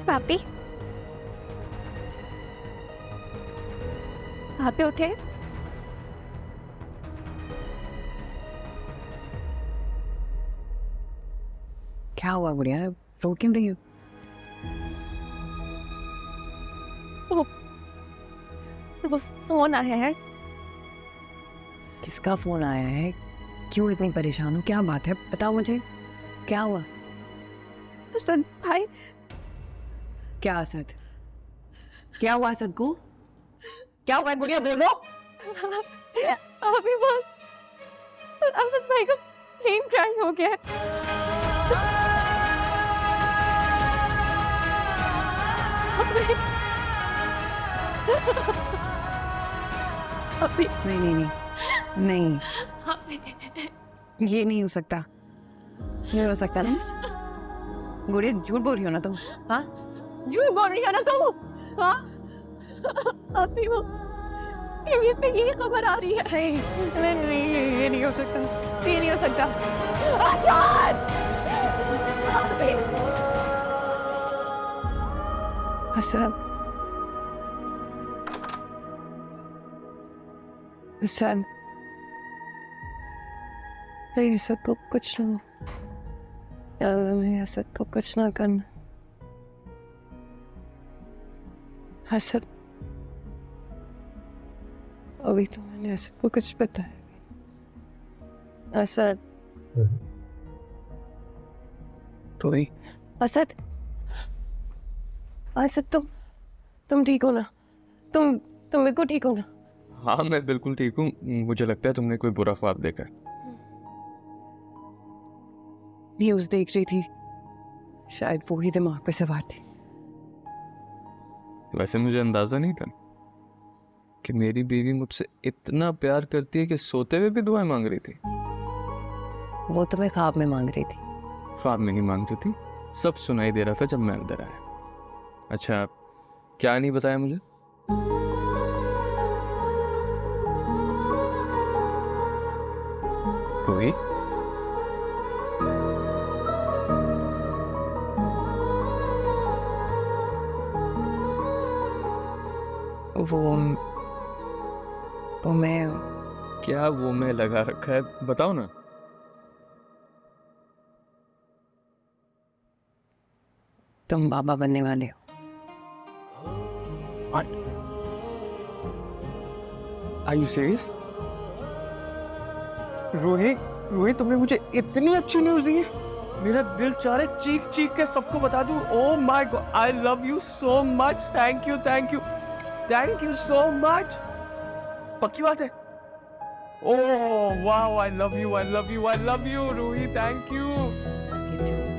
पापी, पापी उठे। क्या हुआ गुड़िया, रो क्यों रही हो? वो फोन आया है। किसका फोन आया है? क्यों इतनी परेशान हो? क्या बात है, बताओ मुझे, क्या हुआ? असद भाई। क्या असद? क्या हुआ असद को? क्या हुआ गुड़िया, बोलो। अभी बस असद भाई का प्लेन क्रैश हो गया है। अभी नहीं नहीं नहीं नहीं, ये नहीं हो सकता, नहीं हो सकता ना। गुड़िया झूठ बोल रही हो ना तुम? हाँ, झूठ बोल रही हो ना तुम? हाँ, अभी वो टीवी पे ये खबर आ रही है। नहीं नहीं नहीं, ये नहीं हो सकता, ये नहीं हो सकता। असद, असद, नहीं असद को कुछ ना, असद को कुछ ना करना। असद, अभी तो मैंने असद को कुछ बताया। असद, तो नहीं असद, असद तुम ठीक हो ना? तुम बिल्कुल ठीक हो ना? हाँ मैं बिल्कुल ठीक हूँ। मुझे लगता है तुमने कोई बुरा ख्वाब देखा है। न्यूज़ देख रही थी, शायद वो ही दिमाग पे सवार थी। वैसे मुझे अंदाजा नहीं था कि मेरी बीवी मुझसे इतना प्यार करती है कि सोते हुए भी दुआएं मांग रही थी। वो तुम्हें ख्वाब में मांग रही थी। ख्वाब में ही मांग रही थी, सब सुनाई दे रहा था जब मैं अंदर आया। अच्छा, क्या नहीं बताया मुझे? कोई वो मैं, क्या वो मैं लगा रखा है, बताओ ना। तुम बाबा बनने वाले हो। Are you serious? रोहित, तुमने मुझे इतनी अच्छी न्यूज़ दी है। मेरा दिल चाह रहा है चीख चीख के सबको बता दूं। Oh my God, I love you so much. Thank you, thank you, thank you so much. पक्की बात है? Oh wow, I love you, I love you, I love you, Rohit, thank you.